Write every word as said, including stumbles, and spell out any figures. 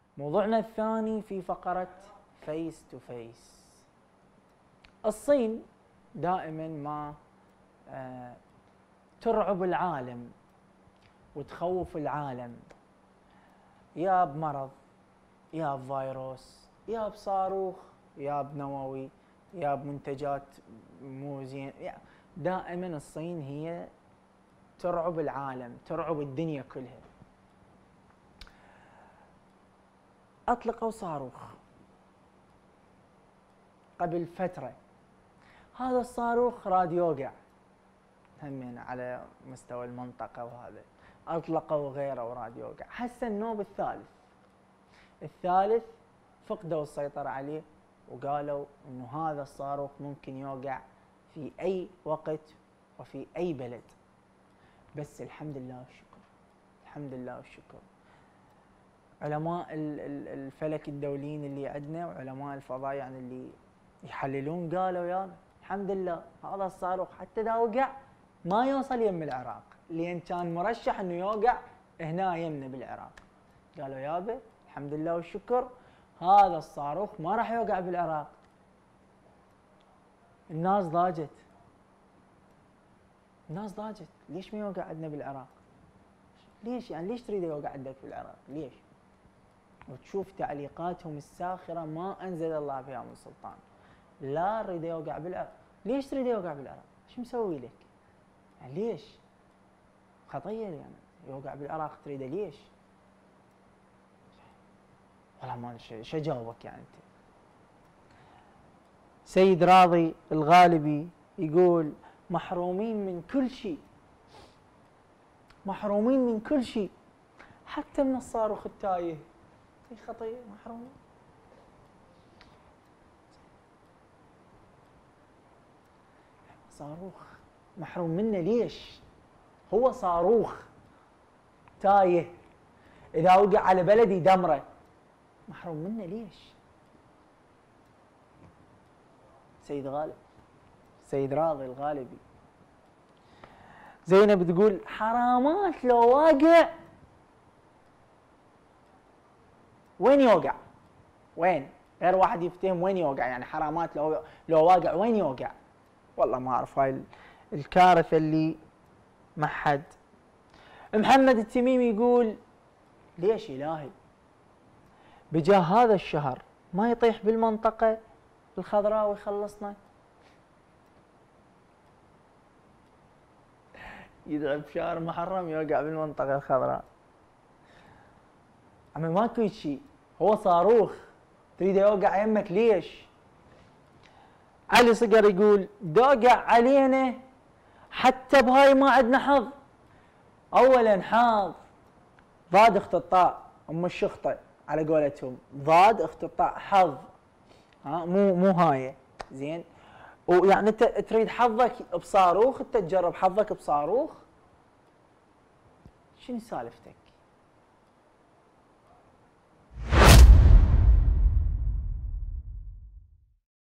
موضوعنا الثاني في فقرة فيس تو فيس. الصين دائما ما آه ترعب العالم وتخوف العالم، يا بمرض يا بفيروس يا بصاروخ يا بنووي يا بمنتجات مو زين. دائما الصين هي ترعب العالم، ترعب الدنيا كلها. اطلقوا صاروخ قبل فترة، هذا الصاروخ راد يوقع همين على مستوى المنطقة، وهذا اطلقوا غيره وراد يوقع. هسه النوب الثالث الثالث فقدوا السيطرة عليه، وقالوا انه هذا الصاروخ ممكن يوقع في اي وقت وفي اي بلد. بس الحمد لله والشكر، الحمد لله والشكر، علماء الفلك الدوليين اللي عندنا وعلماء الفضاء يعني اللي يحللون قالوا يا الحمد لله هذا الصاروخ حتى اذا وقع ما يوصل يم العراق، لان كان مرشح انه يوقع هنا يمنا بالعراق. قالوا يابا الحمد لله والشكر هذا الصاروخ ما راح يوقع بالعراق. الناس ضاجت، الناس ضاجت، ليش ما يوقع عندنا بالعراق؟ ليش يعني ليش تريد يوقع عندك بالعراق؟ ليش؟ وتشوف تعليقاتهم الساخرة ما أنزل الله بها من سلطان. لا نريد يوقع بالعراق، ليش تريد يوقع بالعراق؟ شو مسوي لك؟ يعني ليش؟ خطير يعني يوقع بالعراق تريده ليش؟ والله ما ادري شو اجاوبك يعني انت. سيد راضي الغالبي يقول محرومين من كل شيء، محرومين من كل شيء حتى من الصاروخ التايه. في خطير محرومين. صاروخ محروم منه ليش؟ هو صاروخ تايه، اذا وقع على بلدي دمره، محروم منه ليش؟ سيد غالب، سيد راضي الغالبي. زينب تقول حرامات لو واقع وين يوقع؟ وين؟ غير واحد يفتهم وين يوقع، يعني حرامات لو لو واقع وين يوقع؟ والله ما اعرف هاي الكارثه اللي ما حد. محمد التميمي يقول ليش الهي بجاه هذا الشهر ما يطيح بالمنطقه الخضراء ويخلصنا؟ يدعي بشهر محرم يوقع بالمنطقه الخضراء. عمي ماكو شيء، هو صاروخ تريده يوقع يمك ليش؟ علي صقر يقول دوقع علينا حتى بهاي ما عندنا حظ. اولا حظ ضاد اخت الطاء ام الشخطه على قولتهم، ضاد اخت الطاء حظ، ها مو مو هاي زين. ويعني انت تريد حظك بصاروخ، انت تجرب حظك بصاروخ؟ شنو سالفتك؟